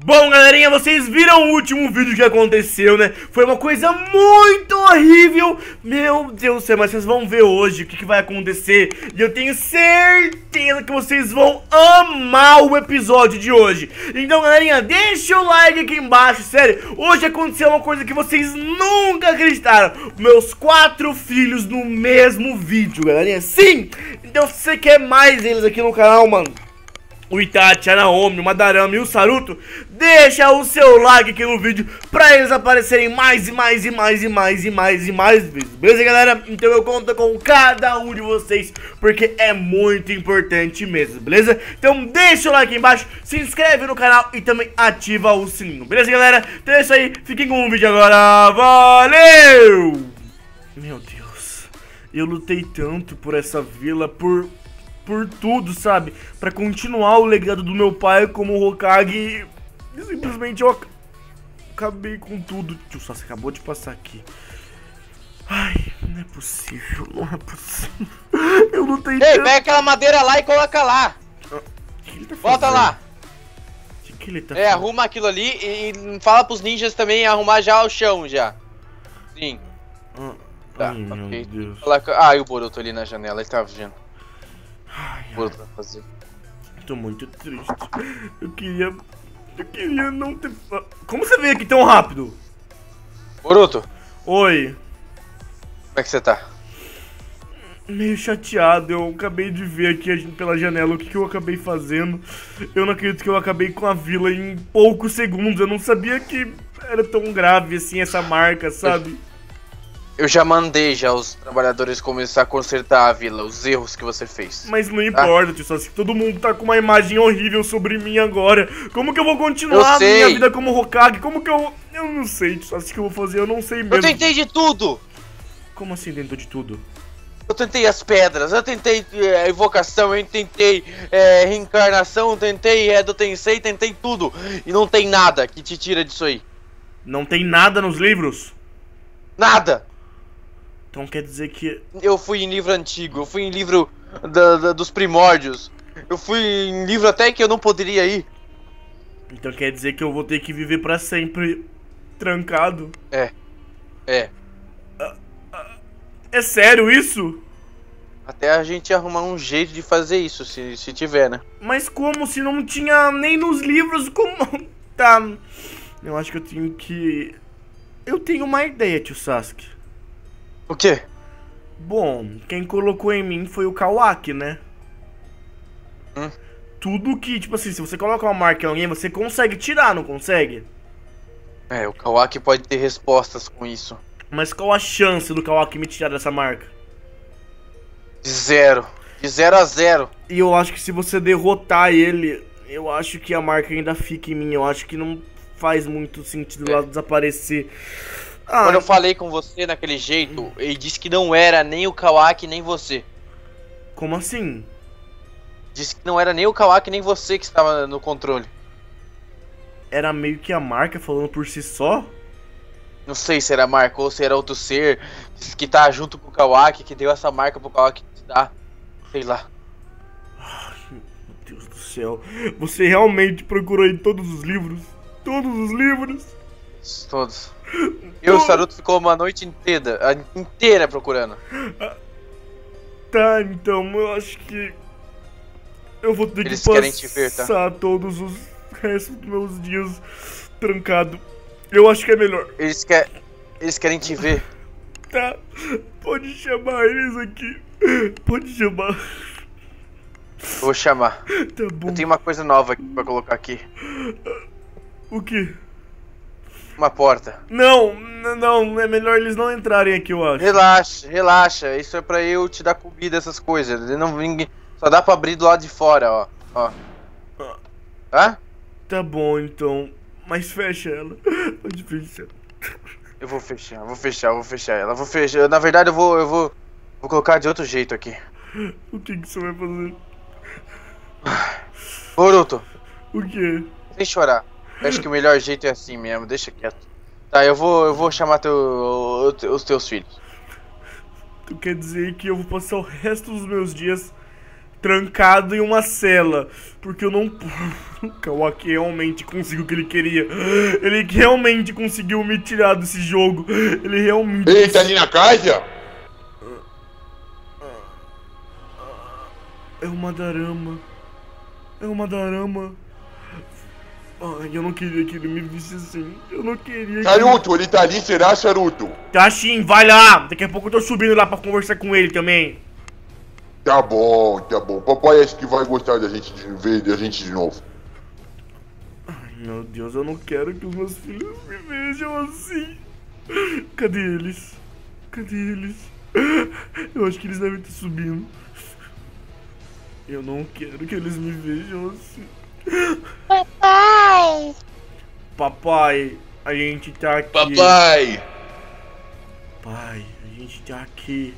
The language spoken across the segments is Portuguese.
Bom, galerinha, vocês viram o último vídeo que aconteceu, né? Foi uma coisa muito horrível. Meu Deus do céu, mas vocês vão ver hoje o que vai acontecer. E eu tenho certeza que vocês vão amar o episódio de hoje. Então, galerinha, deixa o like aqui embaixo, sério. Hoje aconteceu uma coisa que vocês nunca acreditaram. Meus 4 filhos no mesmo vídeo, galerinha. Sim! Então, se você quer mais deles aqui no canal, mano, o Itachi, a Naomi, o Madarame e o Saruto, deixa o seu like aqui no vídeo pra eles aparecerem mais vezes, beleza, galera? Então eu conto com cada um de vocês, porque é muito importante mesmo, beleza? Então deixa o like aí embaixo, se inscreve no canal e também ativa o sininho, beleza, galera? Então é isso aí, fiquem com o vídeo agora, valeu! Meu Deus, eu lutei tanto por essa vila, por tudo, sabe? Pra continuar o legado do meu pai como Hokage. E simplesmente eu acabei com tudo. Tio Sasuke acabou de passar aqui. Ai, não é possível, não é possível. Eu lutei tanto. Ei, pega aquela madeira lá e coloca lá. Que ele tá Bota lá. O que ele tá fazendo? Arruma aquilo ali e fala pros ninjas também arrumar já o chão já. Sim. Tá, ai, ok. meu Deus. Ah, e o Boruto ali na janela, ele tá vendo. Ai, Boruto vai fazer. tô muito triste. Eu queria não ter... Como você veio aqui tão rápido? Boruto, Oi. como é que você tá? Meio chateado, eu acabei de ver aqui pela janela o que eu acabei fazendo. Eu não acredito que eu acabei com a vila em poucos segundos. Eu não sabia que era tão grave assim essa marca, sabe? Eu já mandei os trabalhadores começar a consertar a vila, os erros que você fez. Mas não importa, tio Sasuke, todo mundo tá com uma imagem horrível sobre mim agora. Como que eu vou continuar a minha vida como Hokage? Como que eu... Eu não sei, tio Sasuke, o que eu vou fazer, eu não sei mesmo. Eu tentei de tudo! Como assim tentou de tudo? Eu tentei as pedras, eu tentei invocação, eu tentei reencarnação, eu tentei Edo Tensei, tentei tudo. E não tem nada que te tira disso aí. Não tem nada nos livros? Nada! Então quer dizer que... Eu fui em livro antigo, eu fui em livro dos primórdios. Eu fui em livro até que eu não poderia ir. Então quer dizer que eu vou ter que viver pra sempre trancado? É. É sério isso? Até a gente arrumar um jeito de fazer isso, se tiver, né? Mas como se não tinha nem nos livros, como... Tá... Eu acho que eu tenho que... Eu tenho uma ideia, tio Sasuke. O quê? Bom, quem colocou em mim foi o Kawaki, né? Tudo que, tipo assim, se você coloca uma marca em alguém, você consegue tirar, não consegue? O Kawaki pode ter respostas com isso. Mas qual a chance do Kawaki me tirar dessa marca? De 0 a 0. E eu acho que se você derrotar ele, eu acho que a marca ainda fica em mim. Eu acho que não faz muito sentido ela desaparecer. Quando eu falei com você naquele jeito, ele disse que não era nem o Kawaki nem você. Como assim? Disse que não era nem o Kawaki nem você que estava no controle. Era meio que a marca falando por si só? Não sei se era a marca ou se era outro ser que tá junto com o Kawaki, que deu essa marca pro Kawaki te dar. Sei lá. Ai, meu Deus do céu. Você realmente procurou em todos os livros? Todos os livros? Todos. E o Saruto ficou uma noite inteira procurando. Tá, então eu acho que eu vou ter Eles que querem te ver, tá? passar todos os restos dos meus dias trancado. Eu acho que é melhor. Eles querem te ver. Tá, pode chamar eles aqui. Pode chamar. Eu vou chamar. Tá bom. Eu tenho uma coisa nova aqui pra colocar aqui. O quê? Uma porta. Não, é melhor eles não entrarem aqui, eu acho. Relaxa. Isso é pra eu te dar comida, essas coisas. Só dá pra abrir do lado de fora, ó. Tá? Tá bom, então. Mas fecha ela. Pode fechar. Eu vou fechar ela. Na verdade, eu vou colocar de outro jeito aqui. O que você vai fazer? Boruto, O quê? sem chorar. Eu acho que o melhor jeito é assim mesmo, deixa quieto. Tá, eu vou chamar os teus filhos. Tu quer dizer que eu vou passar o resto dos meus dias trancado em uma cela. Porque eu não... O Kawaki realmente conseguiu o que ele queria. Ele realmente conseguiu me tirar desse jogo. Ele realmente... Ei, tá ali na casa? É uma Darama. É uma Darama. Ai, eu não queria que ele me visse assim. Eu não queria que... Charuto, ele tá ali, será, Charuto? Tá sim, vai lá. Daqui a pouco eu tô subindo lá pra conversar com ele também. Tá bom, tá bom. Papai acho que vai gostar da gente de ver a gente de novo. Ai, meu Deus, eu não quero que os meus filhos me vejam assim. Cadê eles? Cadê eles? Eu acho que eles devem estar subindo. Eu não quero que eles me vejam assim. Papai! Papai, a gente tá aqui. Papai! Pai, a gente tá aqui.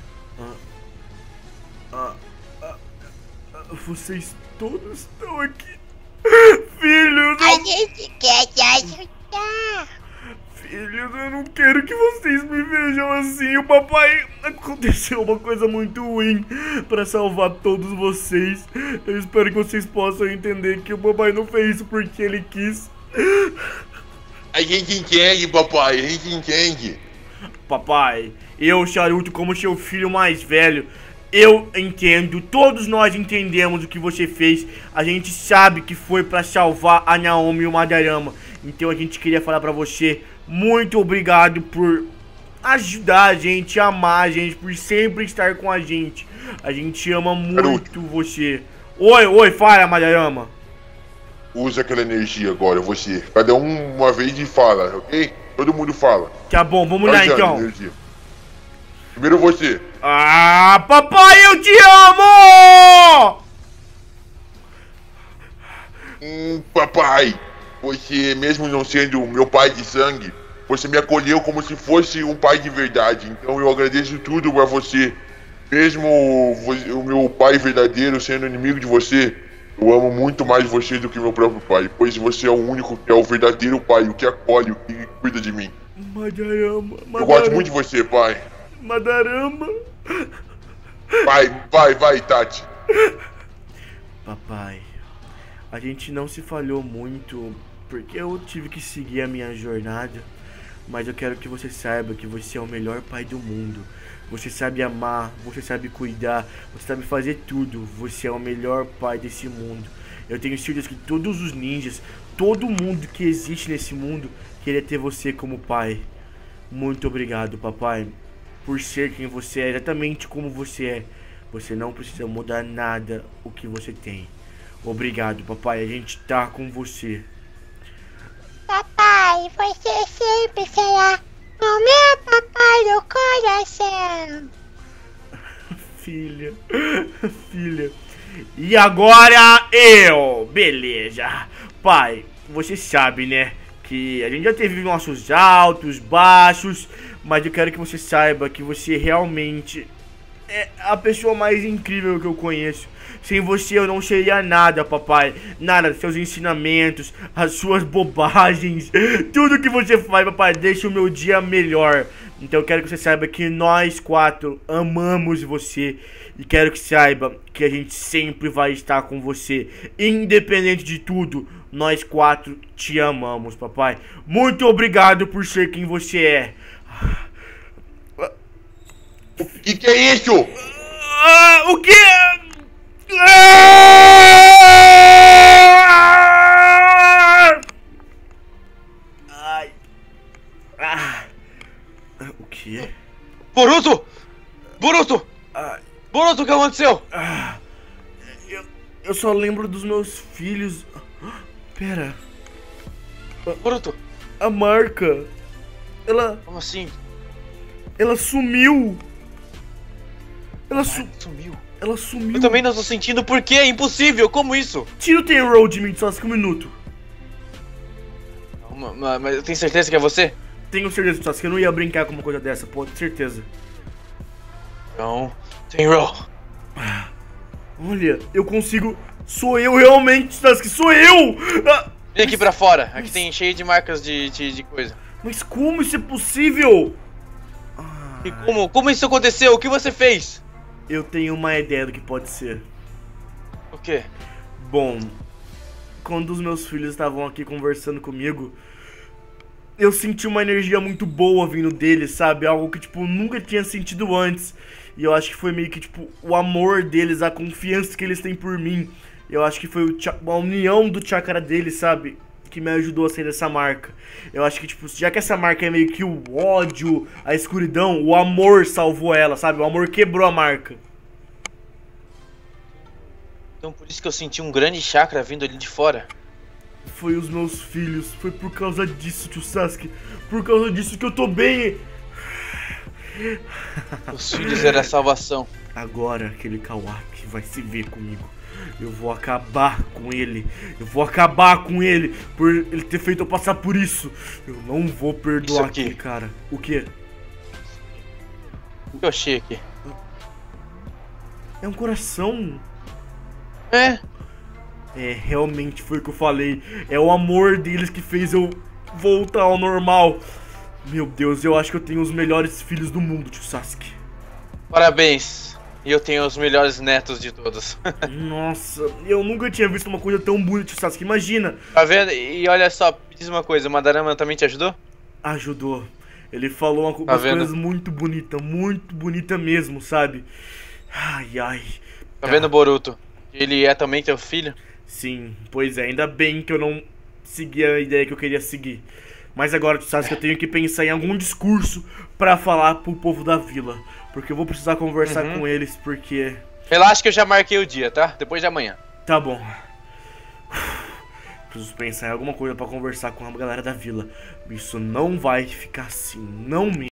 Vocês todos estão aqui. Filhos, A gente quer te ajudar! filhos, eu não quero que vocês me vejam assim. O papai... Aconteceu uma coisa muito ruim pra salvar todos vocês. Eu espero que vocês possam entender que o papai não fez isso porque ele quis. A gente entende, papai, a gente entende. Papai, eu, Charuto, como seu filho mais velho, eu entendo, todos nós entendemos o que você fez. A gente sabe que foi pra salvar a Naomi e o Madarama. Então a gente queria falar pra você, muito obrigado por ajudar a gente, amar a gente, por sempre estar com a gente. A gente ama muito você. Oi, fala, Madarama. Usa aquela energia agora, você. Cada um uma vez e fala, ok? Todo mundo fala. Tá bom, vamos lá então. Energia. Primeiro você. Ah, papai, eu te amo! Papai, você, mesmo não sendo meu pai de sangue, você me acolheu como se fosse um pai de verdade. Então eu agradeço tudo pra você. Mesmo o meu pai verdadeiro sendo inimigo de você, eu amo muito mais você do que meu próprio pai. Pois você é o único que é o verdadeiro pai, o que acolhe, o que cuida de mim. Madarama. Eu gosto muito de você, pai. Madarama. Vai, Tati. Papai, a gente não se falhou muito porque eu tive que seguir a minha jornada. Mas eu quero que você saiba que você é o melhor pai do mundo. Você sabe amar, você sabe cuidar, você sabe fazer tudo. Você é o melhor pai desse mundo. Eu tenho certeza que todos os ninjas, todo mundo que existe nesse mundo, queria ter você como pai. Muito obrigado, papai, por ser quem você é, exatamente como você é. Você não precisa mudar nada o que você tem. Obrigado, papai, a gente tá com você. Papai, você sempre será o meu papai do coração! Filha. E agora eu. Beleza. Pai, você sabe, né, que a gente já teve nossos altos, baixos, mas eu quero que você saiba que você realmente é a pessoa mais incrível que eu conheço. Sem você eu não seria nada, papai. Nada, seus ensinamentos, as suas bobagens, tudo que você faz, papai, deixa o meu dia melhor. Então eu quero que você saiba que nós quatro amamos você. E quero que saiba que a gente sempre vai estar com você. Independente de tudo, nós quatro te amamos, papai. Muito obrigado por ser quem você é. O que é isso? O que? Ai. O que? Boruto! Boruto! Ai. Boruto, o que aconteceu? Eu só lembro dos meus filhos. Pera. Boruto! A marca. Ela Como assim? sumiu. Ela Sumiu. Ela sumiu. Eu também não tô sentindo por quê? É impossível, como isso? Tira o Tenroll de mim, só 5 minutos. Mas eu tenho certeza que é você? Tenho certeza, só que eu não ia brincar com uma coisa dessa, pô, certeza. Não. Tenroll. Olha, eu consigo. Sou eu realmente, Sasuke, sou eu! Vem aqui pra fora. Aqui tem cheio de marcas de coisa. Mas como isso é possível? E como isso aconteceu? O que você fez? Eu tenho uma ideia do que pode ser. O quê? Bom, quando os meus filhos estavam aqui conversando comigo, eu senti uma energia muito boa vindo deles, sabe? Algo que, tipo, nunca tinha sentido antes. E eu acho que foi meio que, tipo, o amor deles, a confiança que eles têm por mim. Eu acho que foi a união do chakra deles, sabe? Que me ajudou a sair dessa marca. Eu acho que, tipo, já que essa marca é meio que o ódio, a escuridão, o amor salvou ela, sabe? O amor quebrou a marca. Então por isso que eu senti um grande chakra vindo ali de fora. Foi os meus filhos, foi por causa disso, tio Sasuke. Por causa disso que eu tô bem. Os filhos eram a salvação. Agora aquele Kawaki vai se ver comigo. Eu vou acabar com ele. Eu vou acabar com ele por ele ter feito eu passar por isso. Eu não vou perdoar aquele cara. O quê? O que eu achei aqui? É um coração. É? É, realmente foi o que eu falei. É o amor deles que fez eu voltar ao normal. Meu Deus, eu acho que eu tenho os melhores filhos do mundo, tio Sasuke. Parabéns. E eu tenho os melhores netos de todos. Nossa, eu nunca tinha visto uma coisa tão bonita, tio Sasuke. Imagina. Tá vendo? E olha só, me diz uma coisa, o Madarama também te ajudou? Ajudou. Ele falou Tá umas coisas muito bonita mesmo, sabe? Ai, ai. Tá vendo, Boruto? Ele é também teu filho? Sim, pois é, ainda bem que eu não segui a ideia que eu queria seguir. Mas agora, tu sabe que eu tenho que pensar em algum discurso pra falar pro povo da vila. Porque eu vou precisar conversar com eles, porque... Relaxa que eu já marquei o dia, tá? Depois de amanhã. Tá bom. Preciso pensar em alguma coisa pra conversar com a galera da vila. Isso não vai ficar assim, não mesmo.